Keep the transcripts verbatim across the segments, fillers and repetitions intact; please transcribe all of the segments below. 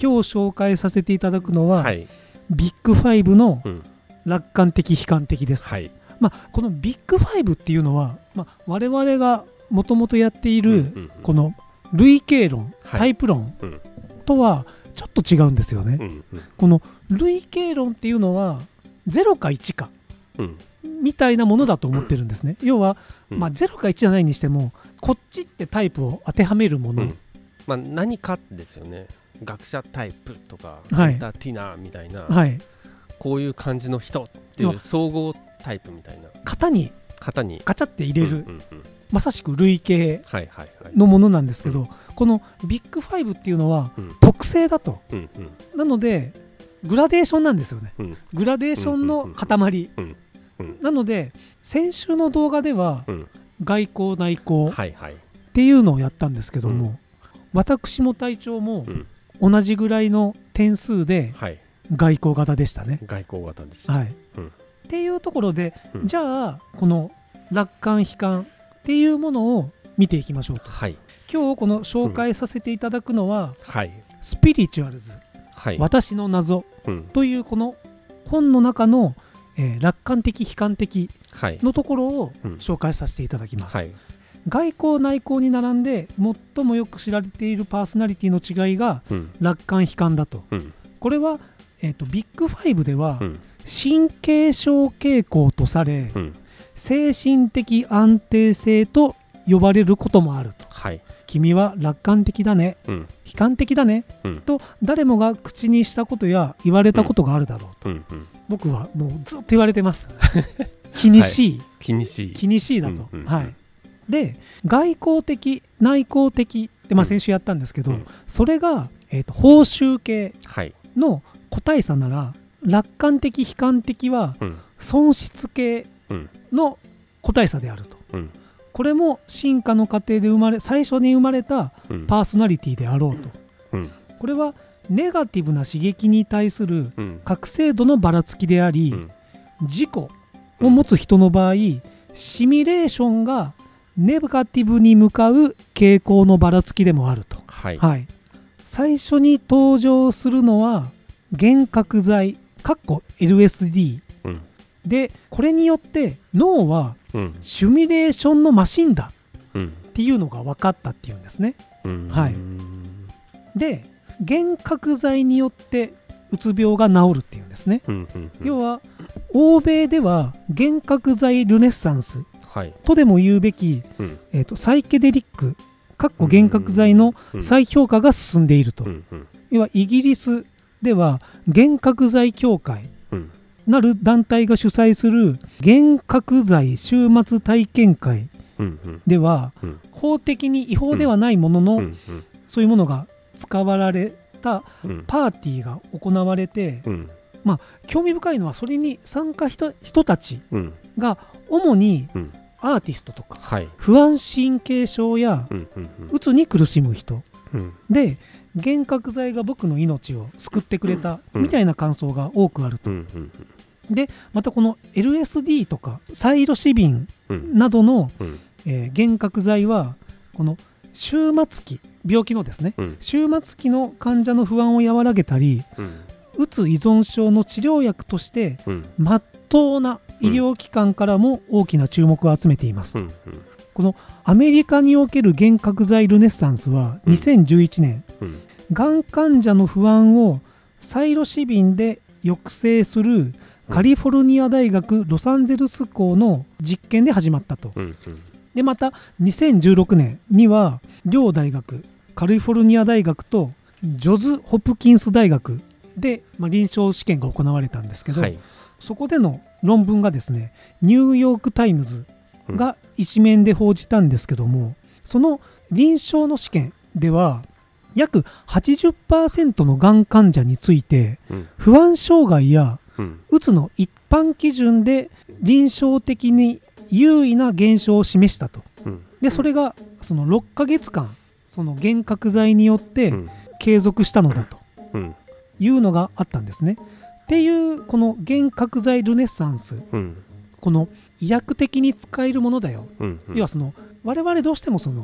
今日紹介させていただくのは、 はい、 ビッグファイブのうん楽観的悲観的です。 はい、 まあ、このビッグファイブっていうのは、まあ、我々がもともとやっているうんうんうんこの類型論、 はいタイプ論うんとはちょっと違うんですよね。 うんうんこの類型論っていうのはゼロかいちかうんみたいなものだと思ってるんですね。要は、 うんまあ、ゼロかいちじゃないにしてもこっちってタイプを当てはめるもの、 うんまあ、何かですよね。学者タイプとか、 はいエンターテイナーみたいな、 はい、 こういう感じの人っていう総合タイプみたいな型に方にガチャって入れる、 うんうんうんまさしく類型はいはいはいのものなんですけど、このビッグファイブっていうのはうん特性だと。 うんうんなのでグラデーションなんですよね。 うんグラデーションの塊、 うんうんなので先週の動画ではうん外交内交っはいはいていうのをやったんですけども、 うん私も隊長もうん同じぐらいの点数ではい外交型でしたね。 外交型です。 はいうんっていうところで、 うんじゃあこの楽観悲観っていうものを見ていきましょうと。 はい今日この紹介させていただくのは、 はいスピリチュアルズ、 はい私の謎うんというこの本の中の、えー楽観的悲観的はいのところをうん紹介させていただきます。 はい外交内交に並んで最もよく知られているパーソナリティの違いがうん楽観悲観だと。 うんこれは、えーとビッグファイブではうん神経症傾向とされ、 うん精神的安定性と呼ばれることもあると。 はい君は楽観的だね、 うん悲観的だね、 うんと誰もが口にしたことや言われたことがあるだろうと。 うんうん僕はもうずっと言われてます。気にしい、 気にしい気にしいだと。 うんうんはい。で、外交的、内向的って、まあ、 うん先週やったんですけど、 うんそれが、えーと報酬系はいの個体差なら、楽観的、悲観的はうん損失系うんの個体差であると。 うんこれも進化の過程で生まれ、最初に生まれたうんパーソナリティであろうと。 うんこれはネガティブな刺激に対するうん覚醒度のばらつきであり、 うん自己を持つ人の場合、シミュレーションがネガティブに向かう傾向のばらつきでもあると。 はいはい、最初に登場するのは幻覚剤かっこ エルエスディーうんで、これによって脳はうんシミュレーションのマシンだうんっていうのが分かったっていうんですね。 うんはいで、幻覚剤によってうつ病が治るっていうんですね。 うんうんうん要は欧米では幻覚剤ルネッサンスはいとでも言うべき、 うんえーとサイケデリックかっこ幻覚剤の再評価が進んでいると。 うんうん要はイギリスでは幻覚剤協会うんなる団体が主催する幻覚剤終末体験会うんうんではうん法的に違法ではないものの、 うんうんそういうものが使われたうんパーティーが行われて、 うん興味深いのはそれに参加した人たちうんが主にうんアーティストとかはい不安神経症やうんうんうつに苦しむ人うんで、幻覚剤が僕の命を救ってくれたみたいな感想が多くあると。 うんうんでまたこの エルエスディー とかサイロシビンうんなどの、 うんえー幻覚剤はこの終末期病気のですねうん終末期の患者の不安を和らげたり、 うんうつ依存症の治療薬としてうん真っ当な医療機関からも大きな注目を集めています。 うんこのアメリカにおける幻覚剤ルネッサンスはうんにせんじゅういちねん、 うんがん患者の不安をサイロシビンで抑制するカリフォルニア大学ロサンゼルス校の実験で始まったと。 うんうんでまたにせんじゅうろくねんには両大学カリフォルニア大学とジョズ・ホプキンス大学で、まあ、臨床試験が行われたんですけど、 はいそこでの論文がですねニューヨーク・タイムズが一面で報じたんですけども、その臨床の試験では約 はちじゅっパーセント のがん患者についてうん不安障害やうんうつの一般基準で臨床的に優位な現象を示したと。 うんでそれがそのろっかげつかんその幻覚剤によってうん継続したのだとうんいうのがあったんですね。っていうこの幻覚剤ルネッサンス、 うんこの医薬的に使えるものだよ。 うん要はその我々どうしてもその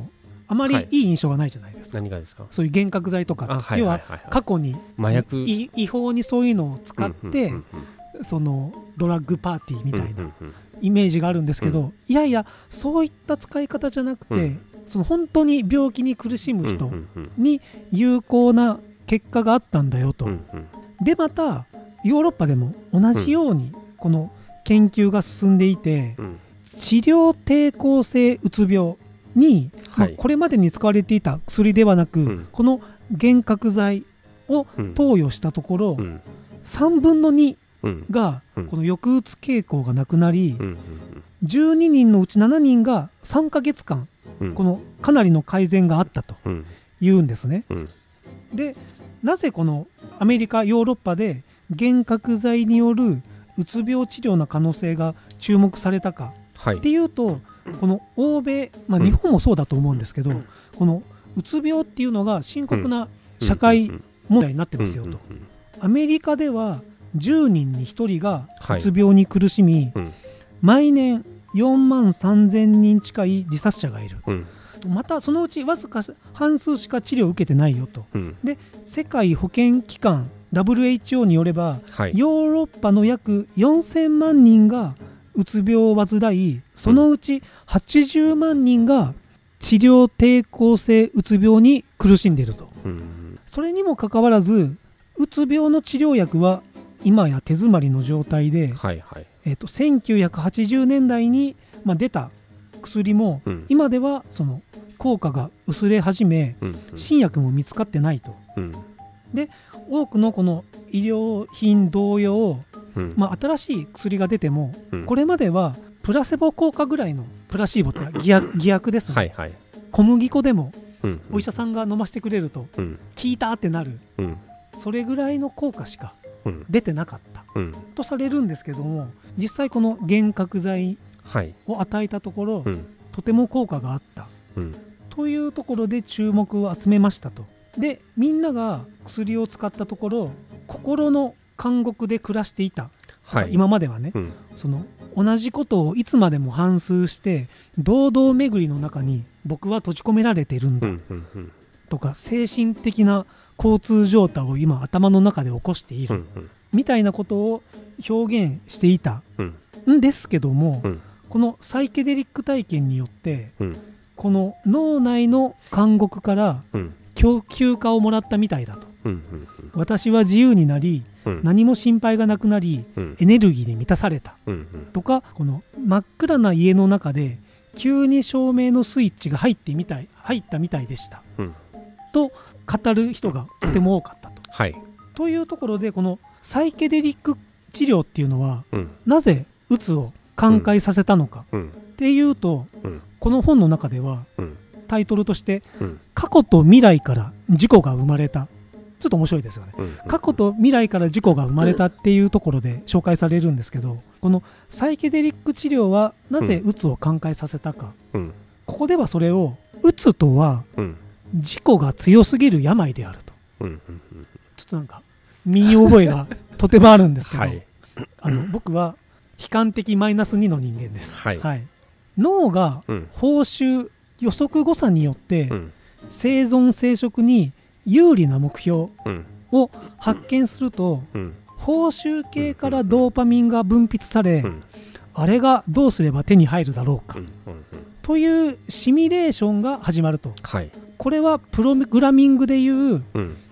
あまりはいいい印象がないじゃないですか、 何がですか？ そういう幻覚剤とか、 あ、はい要はいははい過去に麻薬そのい違法にそういうのを使って、 うんうんうんそのドラッグパーティーみたいなうんうんうんイメージがあるんですけど、いやいやそういった使い方じゃなくて、 うんその本当に病気に苦しむ人うんうんうんに有効な結果があったんだよと、 うんうんでまたヨーロッパでも同じようにこの研究が進んでいて、 うん治療抵抗性うつ病に、まあはいこれまでに使われていた薬ではなく、 うんこの幻覚剤をうん投与したところ、 うんさんぶんのにうんがうんこの抑うつ傾向がなくなり、 うんうんじゅうににんのうちななにんがさんかげつかんうんこのかなりの改善があったとうんいうんですね。 うんでなぜこのアメリカヨーロッパで幻覚剤によるうつ病治療の可能性が注目されたかはいっていうと、この欧米、まあ、 うん日本もそうだと思うんですけど、このうつ病っていうのが深刻な社会問題になってますよと。 うんうんアメリカではじゅうにんにひとりがはいうつ病に苦しみ、 うん毎年よんまんさんぜんにん近い自殺者がいる。 うんまたそのうちわずか半数しか治療を受けてないよと。 うん世界保健機関 ダブリューエイチオー によれば、 はいヨーロッパの約よんせんまんにんがうつ病を患い、そのうちはちじゅうまんにんが治療抵抗性うつ病に苦しんでいると。 うんそれにもかかわらずうつ病の治療薬は今や手詰まりの状態で、 はいはいえー、とせんきゅうひゃくはちじゅうねんだいに、まあ、出た薬もうん今ではその効果が薄れ始め、 うん新薬も見つかってないと。 うん多くのこの医療品同様、 うんまあ、新しい薬が出ても、 うんこれまではプラセボ効果ぐらいの、プラシーボって偽薬偽薬ですね、 はいはい小麦粉でもうんお医者さんが飲ませてくれると効うんいたってなる、 うんそれぐらいの効果しかうん出てなかったうんとされるんですけども、実際この幻覚剤はいを与えたところ、 うんとても効果があったうんというところで注目を集めましたと。でみんなが薬を使ったところ心の監獄で暮らしていた、 はい今まではね、 うんその同じことをいつまでも反芻して堂々巡りの中に僕は閉じ込められているんだうんうんうんとか、精神的な交通状態を今頭の中で起こしている、 うんうんみたいなことを表現していたうんんですけども、 うんこのサイケデリック体験によってうんこの脳内の監獄からうん休休暇をもらったみたいだと。 うんうん私は自由になりうん何も心配がなくなりうんエネルギーで満たされたうんうんとか、この真っ暗な家の中で急に照明のスイッチが入ってみたい入ったみたいでしたうんと語る人がとても多かったと。 はいというところでこのサイケデリック治療っていうのはうんなぜうつを寛解させたのかうんっていうと、 うんこの本の中ではうんタイトルとしてうん過去と未来から事故が生まれた、ちょっと面白いですよね。 うん過去と未来から事故が生まれたっていうところで紹介されるんですけど、このサイケデリック治療はなぜうつを寛解させたか、 うんここではそれをうつとはうん事故が強すぎる病であると。 うんうんちょっとなんか身に覚えがとてもあるんですけど、 はいあの僕は悲観的マイナスにの人間です。 はいはい、脳がうん報酬予測誤差によってうん生存生殖に有利な目標うんを発見すると、 うん報酬系からドーパミンが分泌され、 うんあれがどうすれば手に入るだろうか、 うんうんというシミュレーションが始まると。 はいこれはプログラミングでいううん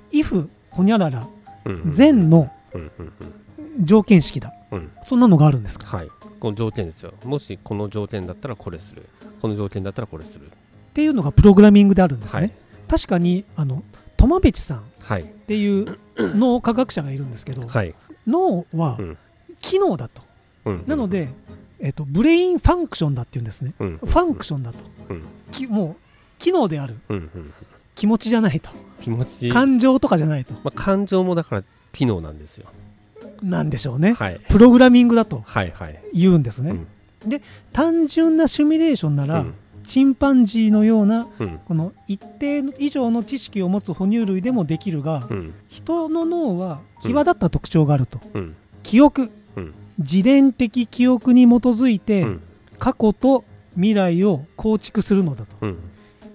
if ほにゃららうん全のうんうんうん条件式だ、 うんそんなのがあるんですか。 はいこの条件ですよ。もしこの条件だったらこれする、この条件だったらこれする。 っていうのがプログラミングであるんですね。 はい確かにあのトマベチさんっはいていう脳科学者がいるんですけど、 はい脳はうん機能だと、 うんなので、えっと、ブレインファンクションだっていうんですね。 うんファンクションだと、 うんきもう機能である、 うんうん気持ちじゃないと、 気持ち感情とかじゃないと、 まあ感情もだから機能なんですよ。 なんでしょうね。 はいプログラミングだとはいはい言うんですね。 うん単純なシミュレーションなら、 うんチンパンジーのようなうんこの一定以上の知識を持つ哺乳類でもできるが、 うん人の脳は際立った特徴があると。 うん記憶、 うん自伝的記憶に基づいて、 うん過去と未来を構築するのだと。 うん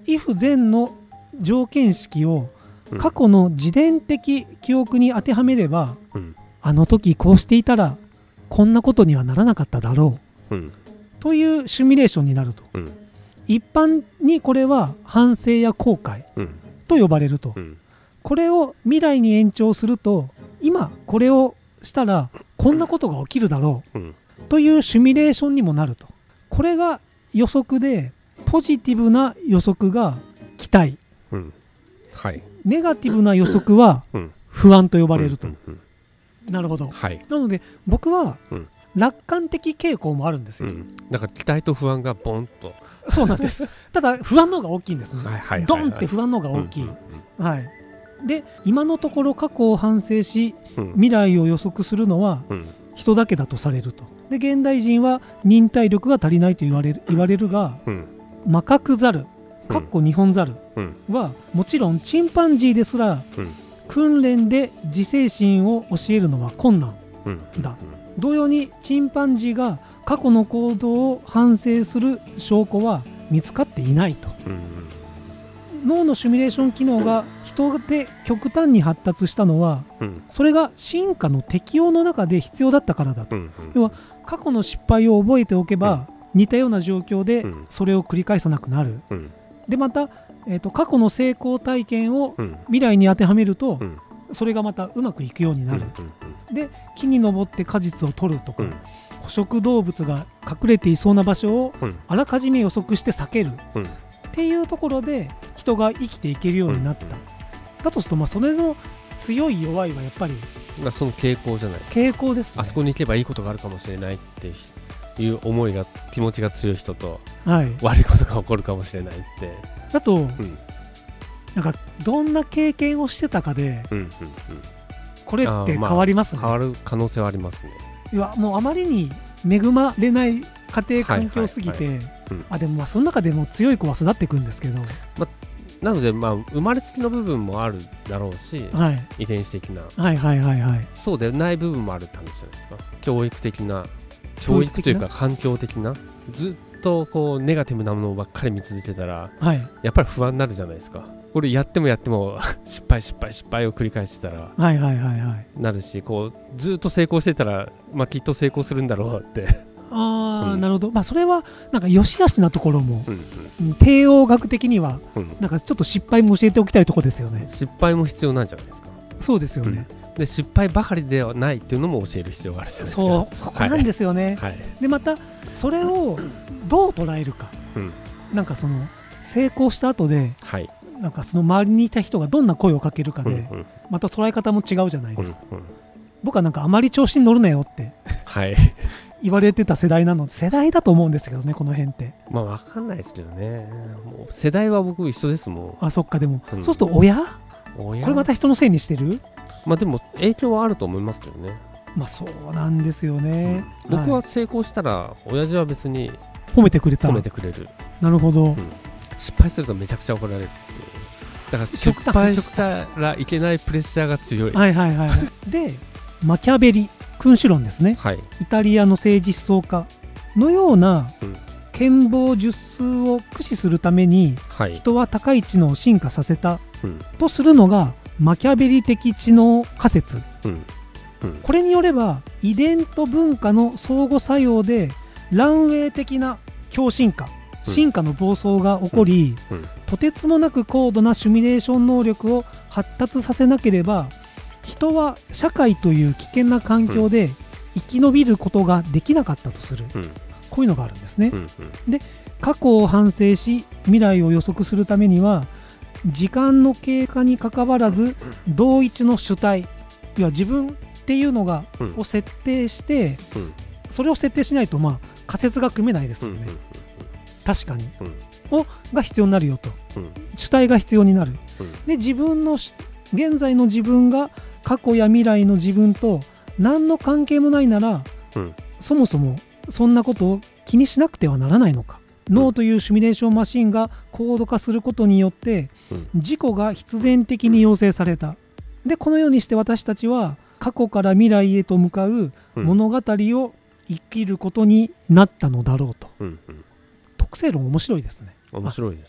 if 前の条件式をうん過去の自伝的記憶に当てはめれば、 うんあの時こうしていたらこんなことにはならなかっただろううんというシミュレーションになると。 うん一般にこれは反省や後悔うんと呼ばれると。 うんこれを未来に延長すると、今これをしたらこんなことが起きるだろうんうというシミュレーションにもなると。これが予測で、ポジティブな予測が期待、 うんはいネガティブな予測はうん不安と呼ばれると。 うんうんなるほど。 はいなので僕はうん楽観的傾向もあるんですよ。 うんだから期待と不安がボンとそうなんです。ただ不安の方が大きいんですね。 はいはいはいはいドンって不安の方が大きい。 うんはい。で、今のところ過去を反省しうんうん未来を予測するのはうん人だけだとされると。で、現代人は忍耐力が足りないと言われる言われるが、 うんマカクザル、かっこニホンザルうんはもちろんチンパンジーですらうん訓練で自制心を教えるのは困難うんだ。同様にチンパンジーが過去の行動を反省する証拠は見つかっていないと。 うん脳のシミュレーション機能が人で極端に発達したのは、 うんそれが進化の適応の中で必要だったからだと。 うん要は過去の失敗を覚えておけば、似たような状況でうんそれを繰り返さなくなる。 うんでまた、えーと過去の成功体験をうん未来に当てはめると、 うんそれがまたうまくいくようになる。 うんで木に登って果実を取るとか、 うん捕食動物が隠れていそうな場所をうんあらかじめ予測して避けるうんっていうところで人が生きていけるようになった。 うんだとすると、まあそれの強い弱いはやっぱりまあその傾向じゃない傾向ですね。 あそこに行けばいいことがあるかもしれないっていう思いが気持ちが強い人とはい、 悪いことが起こるかもしれないってだと、 うんなんかどんな経験をしてたかでうんうんうんこれって変わりますね。 変わる可能性はありますね。 いやもうあまりに恵まれない家庭環境すぎて、 はいはいうんあでもまあその中でも強い子は育っていくんですけど、 なのでまあ生まれつきの部分もあるだろうし、 はい、 遺伝子的なはいはいはいはいそうでない部分もあるって話じゃないですか。教育的な教教育的な育というか環境的なずっとこうネガティブなものばっかり見続けたらはいやっぱり不安になるじゃないですか。これやってもやっても失敗失敗失敗を繰り返してたらはいはいはいはいなるし、こうずっと成功してたら、まあ、きっと成功するんだろうってああ、 うんなるほど。まあそれはなんか良し悪しなところも、 うんうん帝王学的にはうんうんなんかちょっと失敗も教えておきたいところですよね。 失敗も必要なんじゃないですか。 そうですよね。 で失敗ばかりではないっていうのも教える必要があるじゃないですか。 そうそこなんですよね。 はい、 でまたそれをどう捉えるか。 うんなんかその成功した後ではいなんかその周りにいた人がどんな声をかけるかで、 うんうんまた捉え方も違うじゃないですか。 うんうん僕はなんかあまり調子に乗るなよってはい言われてた世代なので、世代だと思うんですけどね、この辺って。 まあわかんないですけどね。もう世代は僕一緒ですもあ、そっか。でも、 うんそうすると親親これまた人のせいにしてる。 まあでも影響はあると思いますけどね。 まあそうなんですよね。 うん僕ははい成功したら親父は別に褒めてくれた。 褒めてくれる。 なるほど、 ん失敗するとめちゃくちゃ怒られるっていう。だから失敗したらいけないプレッシャーが強い。 はいはいはいでマキャベリ君主論ですね。 はい。 イタリアの政治思想家のようなうん権謀術数を駆使するためにはい。 人は高い知能を進化させたうんとするのがマキャベリ的知能仮説。 うんうんこれによれば遺伝と文化の相互作用でランウェイ的な強進化進化の暴走が起こり、 うんうんとてつもなく高度なシミュレーション能力を発達させなければ人は社会という危険な環境で生き延びることができなかったとする、 うんこういうのがあるんですね。 うん過去を反省し未来を予測するためには時間の経過にかかわらず同一の主体、いや自分っていうのが、 うんを設定してうんそれを設定しないとまあ仮説が組めないですうんよね、確かに、 うんをが必要になるよと、 うん主体が必要になる。 うんで自分のし現在の自分が過去や未来の自分と何の関係もないなら、 うんそもそもそんなことを気にしなくてはならないのか。脳というシミュレーションマシンが高度化することによってうん自己が必然的に要請された。でこのようにして私たちは過去から未来へと向かううん物語を生きることになったのだろうと。 うんうん特性論面白いですね。 面白いです。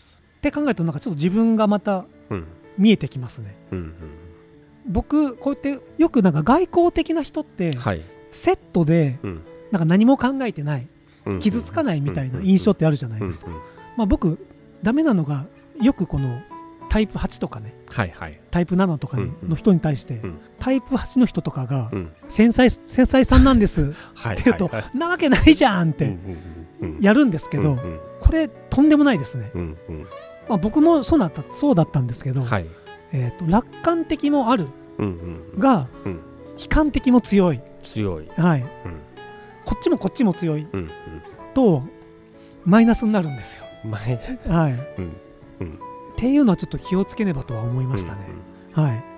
って考えるとなんかちょっと自分がまたうん見えてきますね。 うん僕こうやってよくなんか外交的な人ってうんはいセットでうんなんか何も考えてないうん傷つかないみたいな印象ってあるじゃないですか。 うんうんまあ僕ダメなのがよくこのタイプはちとかねはいはいタイプななとかにの人に対してうんタイプはちの人とかがうん繊細繊細さんなんですはいって言うとはいはいなわけないじゃんってうんうんうんやるんですけどうんうんこれとんでもないですね。 うんうんまあ僕もそうだったそうだったんですけどはいえーと楽観的もあるうんうんがうん悲観的も強い、 強いはい、 うんこっちもこっちも強いうんとマイナスになるんですよ。 うん前はい、 うんうんっていうのはちょっと気をつけねばとは思いましたね。 うんうんはい